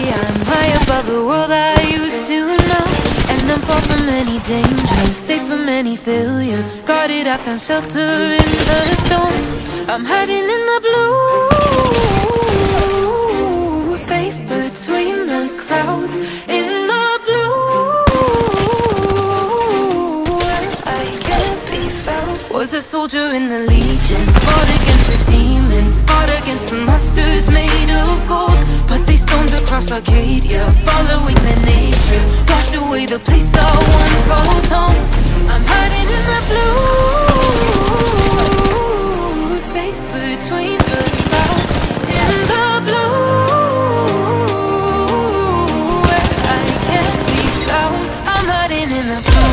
I'm high above the world I used to know, and I'm far from any danger, safe from any failure. Guarded, I found shelter in the storm. I'm hiding in the blue, safe between the clouds. In the blue, I can't be found. Was a soldier in the legions, fought against the demons, fought against the monsters made of gold. But they stormed across Arcadia, following their nature, washed away the place I once called home. I'm hiding in the blue, safe between the clouds. In the blue, where I can't be found. I'm hiding in the blue.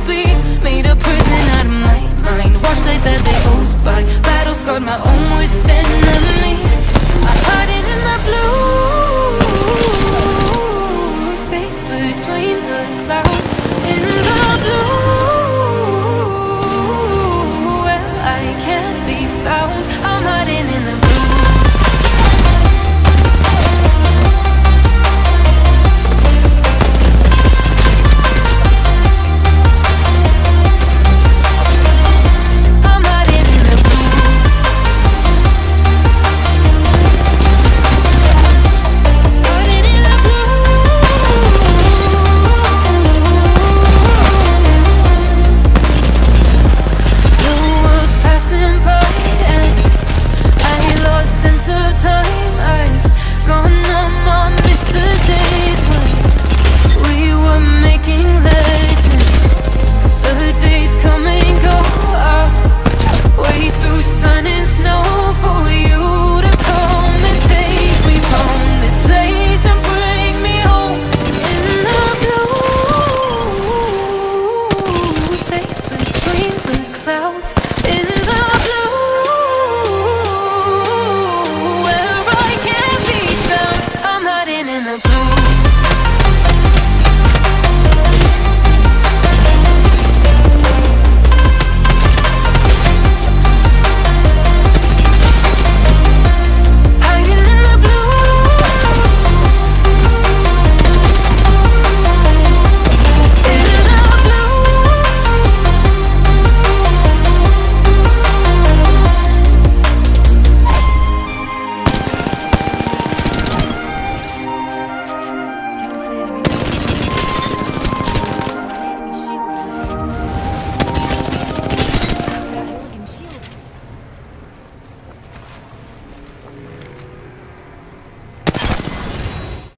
As it goes by, battle scarred, my own worst